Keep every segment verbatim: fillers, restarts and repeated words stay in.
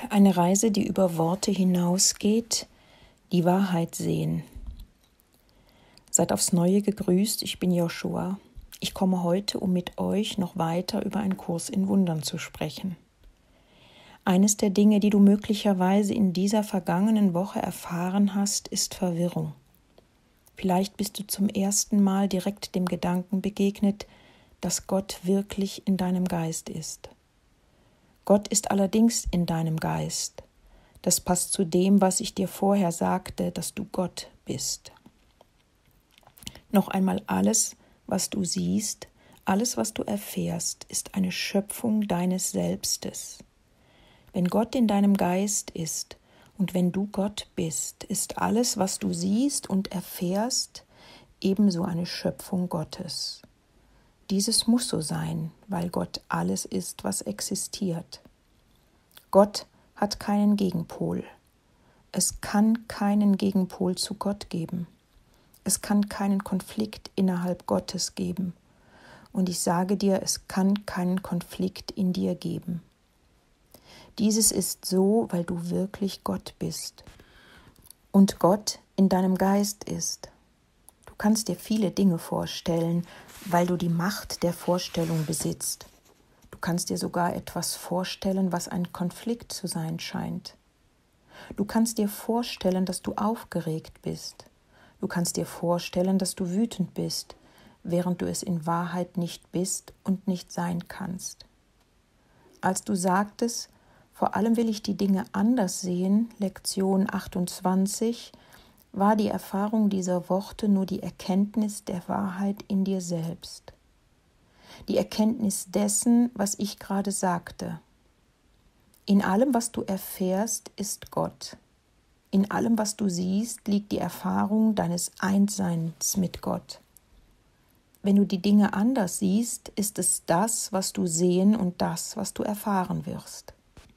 Eine Reise, die über Worte hinausgeht, die Wahrheit sehen. Seid aufs Neue gegrüßt, ich bin Joshua. Ich komme heute, um mit euch noch weiter über einen Kurs in Wundern zu sprechen. Eines der Dinge, die du möglicherweise in dieser vergangenen Woche erfahren hast, ist Verwirrung. Vielleicht bist du zum ersten Mal direkt dem Gedanken begegnet, dass Gott wirklich in deinem Geist ist. Gott ist allerdings in deinem Geist. Das passt zu dem, was ich dir vorher sagte, dass du Gott bist. Noch einmal, alles, was du siehst, alles, was du erfährst, ist eine Schöpfung deines Selbstes. Wenn Gott in deinem Geist ist und wenn du Gott bist, ist alles, was du siehst und erfährst, ebenso eine Schöpfung Gottes. Dieses muss so sein, weil Gott alles ist, was existiert. Gott hat keinen Gegenpol. Es kann keinen Gegenpol zu Gott geben. Es kann keinen Konflikt innerhalb Gottes geben. Und ich sage dir, es kann keinen Konflikt in dir geben. Dieses ist so, weil du wirklich Gott bist und Gott in deinem Geist ist. Du kannst dir viele Dinge vorstellen, weil du die Macht der Vorstellung besitzt. Du kannst dir sogar etwas vorstellen, was ein Konflikt zu sein scheint. Du kannst dir vorstellen, dass du aufgeregt bist. Du kannst dir vorstellen, dass du wütend bist, während du es in Wahrheit nicht bist und nicht sein kannst. Als du sagtest, vor allem will ich die Dinge anders sehen, Lektion achtundzwanzig, war die Erfahrung dieser Worte nur die Erkenntnis der Wahrheit in dir selbst. Die Erkenntnis dessen, was ich gerade sagte. In allem, was du erfährst, ist Gott. In allem, was du siehst, liegt die Erfahrung deines Einsseins mit Gott. Wenn du die Dinge anders siehst, ist es das, was du sehen und das, was du erfahren wirst.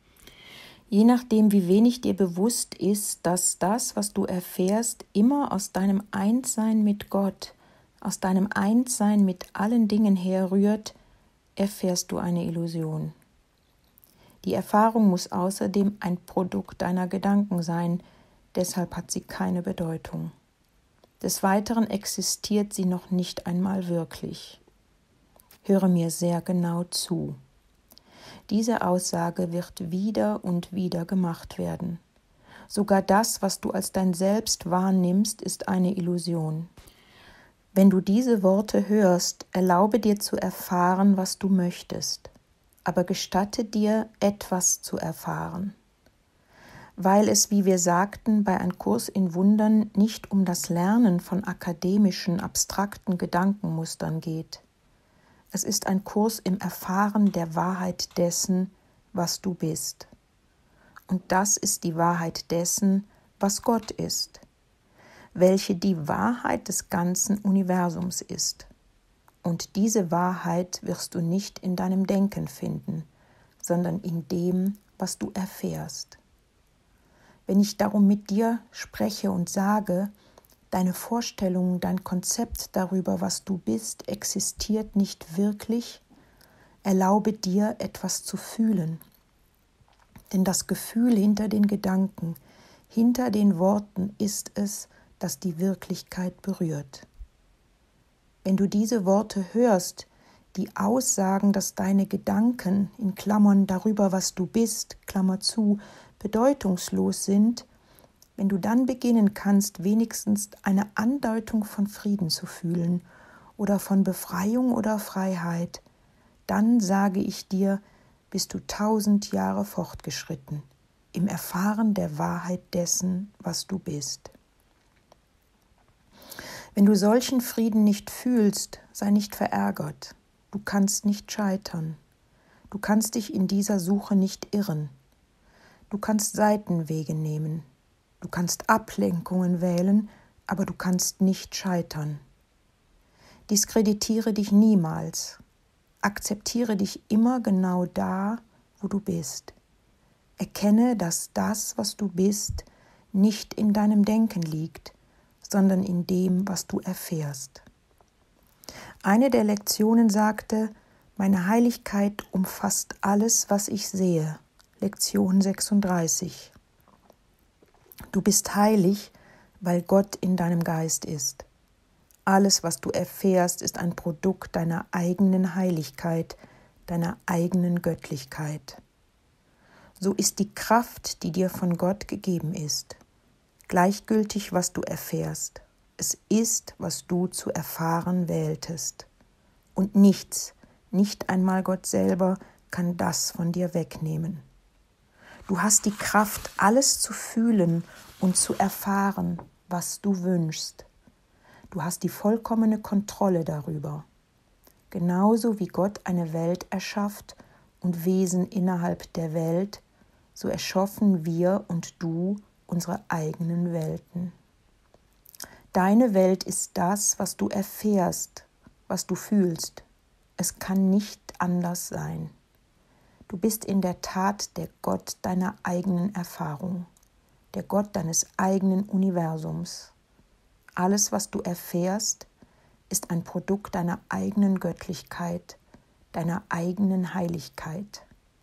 Je nachdem, wie wenig dir bewusst ist, dass das, was du erfährst, immer aus deinem Einssein mit Gott, aus deinem Einssein mit allen Dingen herrührt, erfährst du eine Illusion. Die Erfahrung muss außerdem ein Produkt deiner Gedanken sein, deshalb hat sie keine Bedeutung. Des Weiteren existiert sie noch nicht einmal wirklich. Höre mir sehr genau zu. Diese Aussage wird wieder und wieder gemacht werden. Sogar das, was du als dein Selbst wahrnimmst, ist eine Illusion. Wenn du diese Worte hörst, erlaube dir zu erfahren, was du möchtest, aber gestatte dir, etwas zu erfahren. Weil es, wie wir sagten, bei einem Kurs in Wundern nicht um das Lernen von akademischen, abstrakten Gedankenmustern geht. Es ist ein Kurs im Erfahren der Wahrheit dessen, was du bist. Und das ist die Wahrheit dessen, was Gott ist, welche die Wahrheit des ganzen Universums ist. Und diese Wahrheit wirst du nicht in deinem Denken finden, sondern in dem, was du erfährst. Wenn ich darum mit dir spreche und sage, deine Vorstellung, dein Konzept darüber, was du bist, existiert nicht wirklich, erlaube dir, etwas zu fühlen. Denn das Gefühl hinter den Gedanken, hinter den Worten ist es, das die Wirklichkeit berührt. Wenn du diese Worte hörst, die aussagen, dass deine Gedanken, in Klammern darüber, was du bist, Klammer zu, bedeutungslos sind, wenn du dann beginnen kannst, wenigstens eine Andeutung von Frieden zu fühlen oder von Befreiung oder Freiheit, dann sage ich dir, bist du tausend Jahre fortgeschritten im Erfahren der Wahrheit dessen, was du bist. Wenn du solchen Frieden nicht fühlst, sei nicht verärgert. Du kannst nicht scheitern. Du kannst dich in dieser Suche nicht irren. Du kannst Seitenwege nehmen. Du kannst Ablenkungen wählen, aber du kannst nicht scheitern. Diskreditiere dich niemals. Akzeptiere dich immer genau da, wo du bist. Erkenne, dass das, was du bist, nicht in deinem Denken liegt, sondern in dem, was du erfährst. Eine der Lektionen sagte, meine Heiligkeit umfasst alles, was ich sehe. Lektion sechsunddreißig. Du bist heilig, weil Gott in deinem Geist ist. Alles, was du erfährst, ist ein Produkt deiner eigenen Heiligkeit, deiner eigenen Göttlichkeit. So ist die Kraft, die dir von Gott gegeben ist, gleichgültig, was du erfährst. Es ist, was du zu erfahren wähltest. Und nichts, nicht einmal Gott selber, kann das von dir wegnehmen. Du hast die Kraft, alles zu fühlen und zu erfahren, was du wünschst. Du hast die vollkommene Kontrolle darüber. Genauso wie Gott eine Welt erschafft und Wesen innerhalb der Welt, so erschaffen wir und du unsere eigenen Welten. Deine Welt ist das, was du erfährst, was du fühlst. Es kann nicht anders sein. Du bist in der Tat der Gott deiner eigenen Erfahrung, der Gott deines eigenen Universums. Alles, was du erfährst, ist ein Produkt deiner eigenen Göttlichkeit, deiner eigenen Heiligkeit.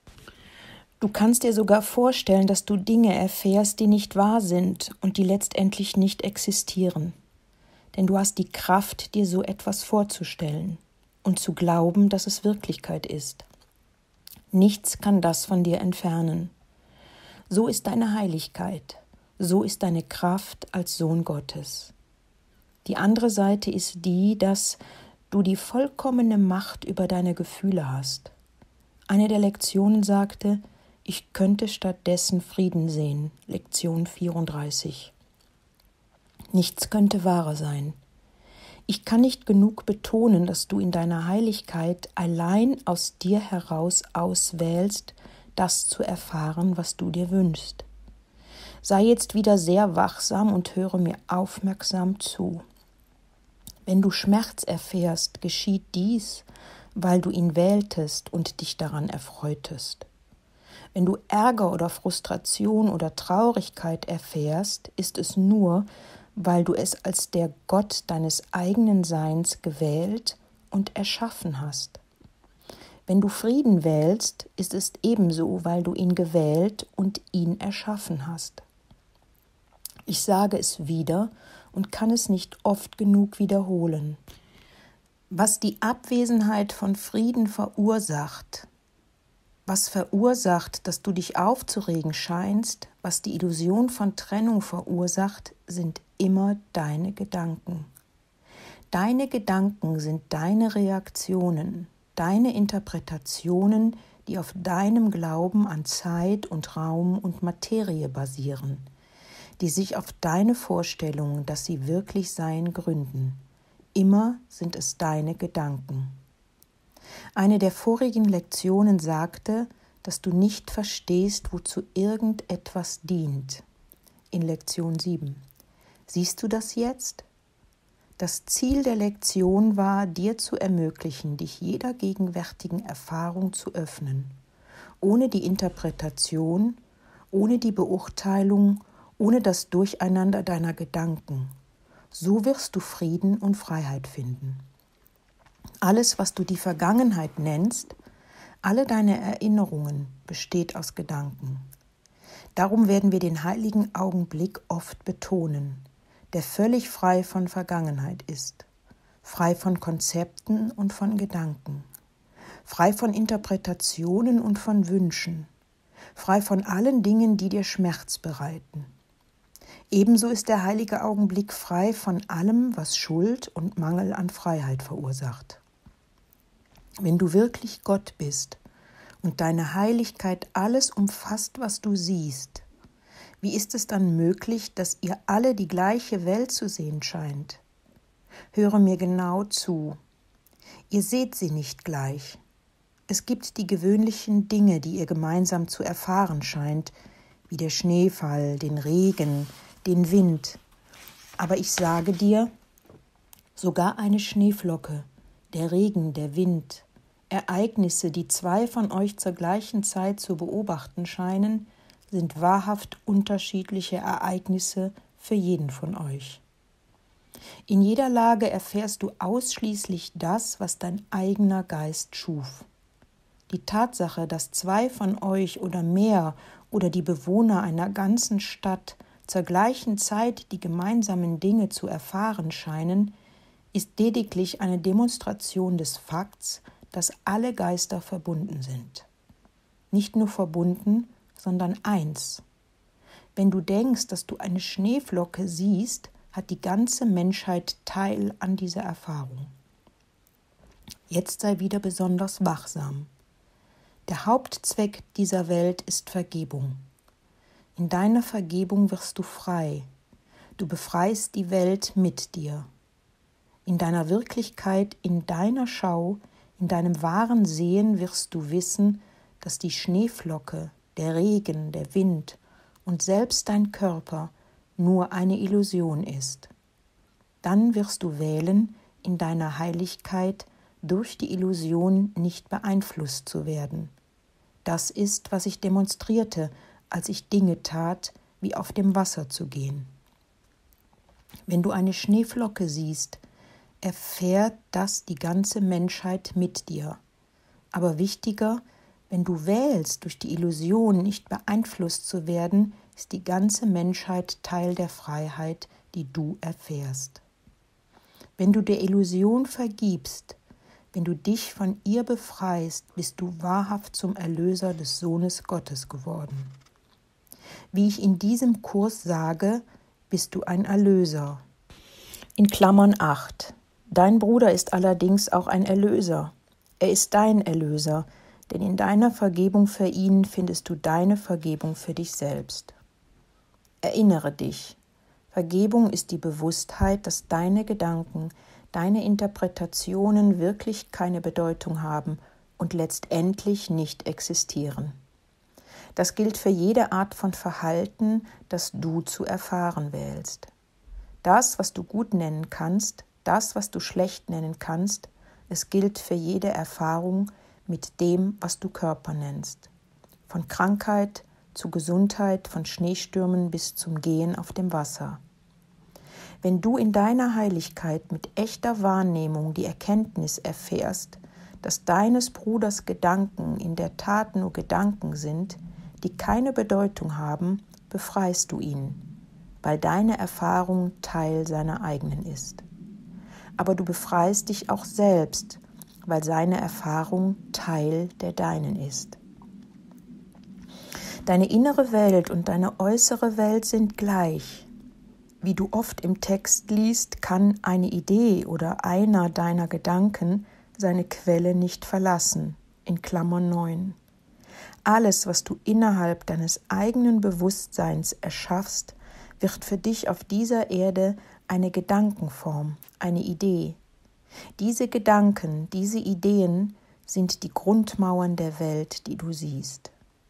Du kannst dir sogar vorstellen, dass du Dinge erfährst, die nicht wahr sind und die letztendlich nicht existieren. Denn du hast die Kraft, dir so etwas vorzustellen und zu glauben, dass es Wirklichkeit ist. Nichts kann das von dir entfernen. So ist deine Heiligkeit, so ist deine Kraft als Sohn Gottes. Die andere Seite ist die, dass du die vollkommene Macht über deine Gefühle hast. Eine der Lektionen sagte, ich könnte stattdessen Frieden sehen, Lektion vierunddreißig. Nichts könnte wahrer sein. Ich kann nicht genug betonen, dass du in deiner Heiligkeit allein aus dir heraus auswählst, das zu erfahren, was du dir wünschst. Sei jetzt wieder sehr wachsam und höre mir aufmerksam zu. Wenn du Schmerz erfährst, geschieht dies, weil du ihn wähltest und dich daran erfreutest. Wenn du Ärger oder Frustration oder Traurigkeit erfährst, ist es nur, weil du es als der Gott deines eigenen Seins gewählt und erschaffen hast. Wenn du Frieden wählst, ist es ebenso, weil du ihn gewählt und ihn erschaffen hast. Ich sage es wieder und kann es nicht oft genug wiederholen. Was die Abwesenheit von Frieden verursacht, was verursacht, dass du dich aufzuregen scheinst, was die Illusion von Trennung verursacht, sind immer deine Gedanken. Deine Gedanken sind deine Reaktionen, deine Interpretationen, die auf deinem Glauben an Zeit und Raum und Materie basieren, die sich auf deine Vorstellungen, dass sie wirklich seien, gründen. Immer sind es deine Gedanken. Eine der vorigen Lektionen sagte, dass du nicht verstehst, wozu irgendetwas dient. In Lektion sieben. Siehst du das jetzt? Das Ziel der Lektion war, dir zu ermöglichen, dich jeder gegenwärtigen Erfahrung zu öffnen, ohne die Interpretation, ohne die Beurteilung, ohne das Durcheinander deiner Gedanken. So wirst du Frieden und Freiheit finden. Alles, was du die Vergangenheit nennst, alle deine Erinnerungen, besteht aus Gedanken. Darum werden wir den heiligen Augenblick oft betonen, der völlig frei von Vergangenheit ist, frei von Konzepten und von Gedanken, frei von Interpretationen und von Wünschen, frei von allen Dingen, die dir Schmerz bereiten. Ebenso ist der heilige Augenblick frei von allem, was Schuld und Mangel an Freiheit verursacht. Wenn du wirklich Gott bist und deine Heiligkeit alles umfasst, was du siehst, wie ist es dann möglich, dass ihr alle die gleiche Welt zu sehen scheint? Höre mir genau zu. Ihr seht sie nicht gleich. Es gibt die gewöhnlichen Dinge, die ihr gemeinsam zu erfahren scheint, wie der Schneefall, den Regen, den Wind. Aber ich sage dir, sogar eine Schneeflocke, der Regen, der Wind, Ereignisse, die zwei von euch zur gleichen Zeit zu beobachten scheinen, sind wahrhaft unterschiedliche Ereignisse für jeden von euch. In jeder Lage erfährst du ausschließlich das, was dein eigener Geist schuf. Die Tatsache, dass zwei von euch oder mehr oder die Bewohner einer ganzen Stadt zur gleichen Zeit die gemeinsamen Dinge zu erfahren scheinen, ist lediglich eine Demonstration des Fakts, dass alle Geister verbunden sind. Nicht nur verbunden, sondern eins. Wenn du denkst, dass du eine Schneeflocke siehst, hat die ganze Menschheit Teil an dieser Erfahrung. Jetzt sei wieder besonders wachsam. Der Hauptzweck dieser Welt ist Vergebung. In deiner Vergebung wirst du frei. Du befreist die Welt mit dir. In deiner Wirklichkeit, in deiner Schau, in deinem wahren Sehen wirst du wissen, dass die Schneeflocke, der Regen, der Wind und selbst dein Körper nur eine Illusion ist. Dann wirst du wählen, in deiner Heiligkeit durch die Illusion nicht beeinflusst zu werden. Das ist, was ich demonstrierte, als ich Dinge tat, wie auf dem Wasser zu gehen. Wenn du eine Schneeflocke siehst, erfährt das die ganze Menschheit mit dir. Aber wichtiger, wenn du wählst, durch die Illusion nicht beeinflusst zu werden, ist die ganze Menschheit Teil der Freiheit, die du erfährst. Wenn du der Illusion vergibst, wenn du dich von ihr befreist, bist du wahrhaft zum Erlöser des Sohnes Gottes geworden. Wie ich in diesem Kurs sage, bist du ein Erlöser. In Klammern acht. Dein Bruder ist allerdings auch ein Erlöser. Er ist dein Erlöser, denn in deiner Vergebung für ihn findest du deine Vergebung für dich selbst. Erinnere dich, Vergebung ist die Bewusstheit, dass deine Gedanken, deine Interpretationen wirklich keine Bedeutung haben und letztendlich nicht existieren. Das gilt für jede Art von Verhalten, das du zu erfahren wählst. Das, was du gut nennen kannst, das, was du schlecht nennen kannst, es gilt für jede Erfahrung mit dem, was du Körper nennst. Von Krankheit zu Gesundheit, von Schneestürmen bis zum Gehen auf dem Wasser. Wenn du in deiner Heiligkeit mit echter Wahrnehmung die Erkenntnis erfährst, dass deines Bruders Gedanken in der Tat nur Gedanken sind, die keine Bedeutung haben, befreist du ihn, weil deine Erfahrung Teil seiner eigenen ist. Aber du befreist dich auch selbst, weil seine Erfahrung Teil der deinen ist. Deine innere Welt und deine äußere Welt sind gleich. Wie du oft im Text liest, kann eine Idee oder einer deiner Gedanken seine Quelle nicht verlassen, in Klammern neun. Alles, was du innerhalb deines eigenen Bewusstseins erschaffst, wird für dich auf dieser Erde eine Gedankenform, eine Idee. Diese Gedanken, diese Ideen sind die Grundmauern der Welt, die du siehst.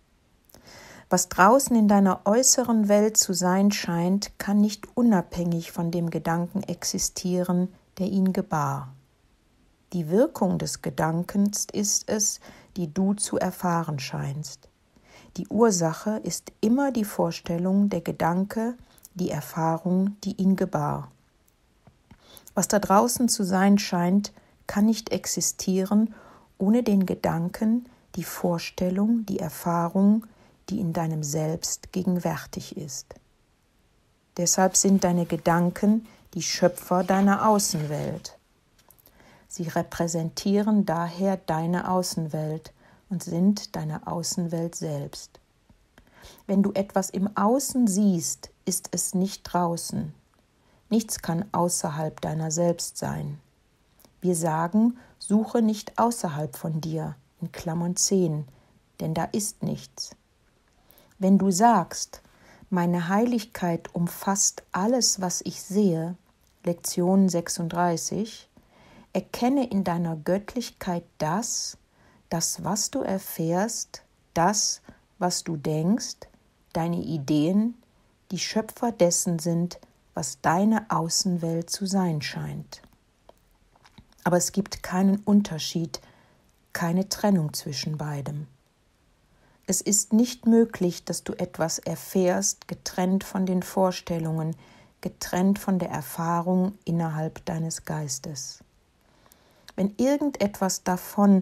Was draußen in deiner äußeren Welt zu sein scheint, kann nicht unabhängig von dem Gedanken existieren, der ihn gebar. Die Wirkung des Gedankens ist es, die du zu erfahren scheinst. Die Ursache ist immer die Vorstellung, der Gedanke, die Erfahrung, die ihn gebar. Was da draußen zu sein scheint, kann nicht existieren ohne den Gedanken, die Vorstellung, die Erfahrung, die in deinem Selbst gegenwärtig ist. Deshalb sind deine Gedanken die Schöpfer deiner Außenwelt. Sie repräsentieren daher deine Außenwelt und sind deine Außenwelt selbst. Wenn du etwas im Außen siehst, ist es nicht draußen. Nichts kann außerhalb deiner selbst sein. Wir sagen, suche nicht außerhalb von dir, in Klammern zehn, denn da ist nichts. Wenn du sagst, meine Heiligkeit umfasst alles, was ich sehe, Lektion sechsunddreißig, erkenne in deiner Göttlichkeit das, das, was du erfährst, das, was du denkst, deine Ideen, die Schöpfer dessen sind, was deine Außenwelt zu sein scheint. Aber es gibt keinen Unterschied, keine Trennung zwischen beidem. Es ist nicht möglich, dass du etwas erfährst, getrennt von den Vorstellungen, getrennt von der Erfahrung innerhalb deines Geistes. Wenn irgendetwas davon,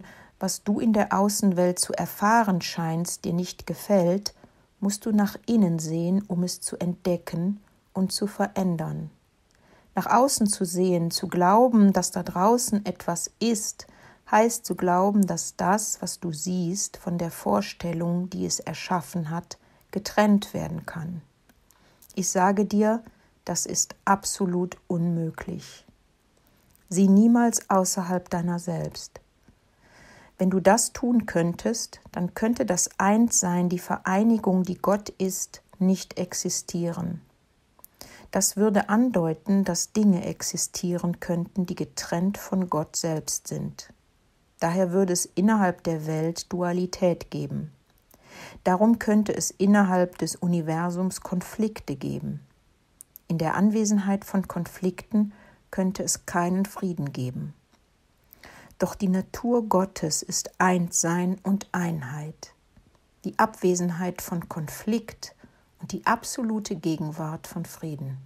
was du in der Außenwelt zu erfahren scheinst, dir nicht gefällt, musst du nach innen sehen, um es zu entdecken und zu verändern. Nach außen zu sehen, zu glauben, dass da draußen etwas ist, heißt zu glauben, dass das, was du siehst, von der Vorstellung, die es erschaffen hat, getrennt werden kann. Ich sage dir, das ist absolut unmöglich. Sieh niemals außerhalb deiner selbst. Wenn du das tun könntest, dann könnte das Einssein, die Vereinigung, die Gott ist, nicht existieren. Das würde andeuten, dass Dinge existieren könnten, die getrennt von Gott selbst sind. Daher würde es innerhalb der Welt Dualität geben. Darum könnte es innerhalb des Universums Konflikte geben. In der Anwesenheit von Konflikten könnte es keinen Frieden geben. Doch die Natur Gottes ist Einssein und Einheit. Die Abwesenheit von Konflikt und die absolute Gegenwart von Frieden.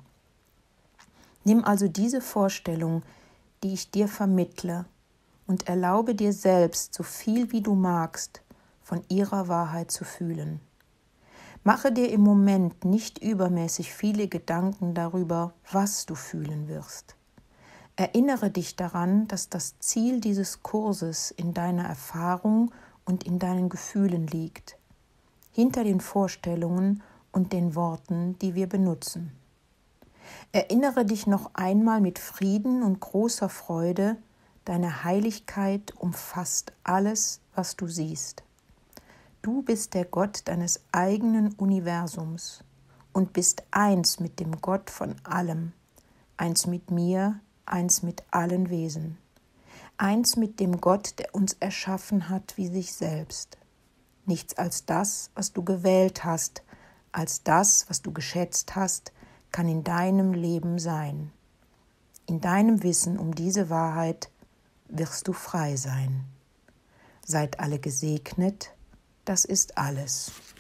Nimm also diese Vorstellung, die ich dir vermittle, und erlaube dir selbst, so viel wie du magst, von ihrer Wahrheit zu fühlen. Mache dir im Moment nicht übermäßig viele Gedanken darüber, was du fühlen wirst. Erinnere dich daran, dass das Ziel dieses Kurses in deiner Erfahrung und in deinen Gefühlen liegt, hinter den Vorstellungen und den Worten, die wir benutzen. Erinnere dich noch einmal mit Frieden und großer Freude, deine Heiligkeit umfasst alles, was du siehst. Du bist der Gott deines eigenen Universums und bist eins mit dem Gott von allem, eins mit mir, eins mit allen Wesen, eins mit dem Gott, der uns erschaffen hat wie sich selbst. Nichts als das, was du gewählt hast, als das, was du geschätzt hast, kann in deinem Leben sein. In deinem Wissen um diese Wahrheit wirst du frei sein. Seid alle gesegnet, das ist alles.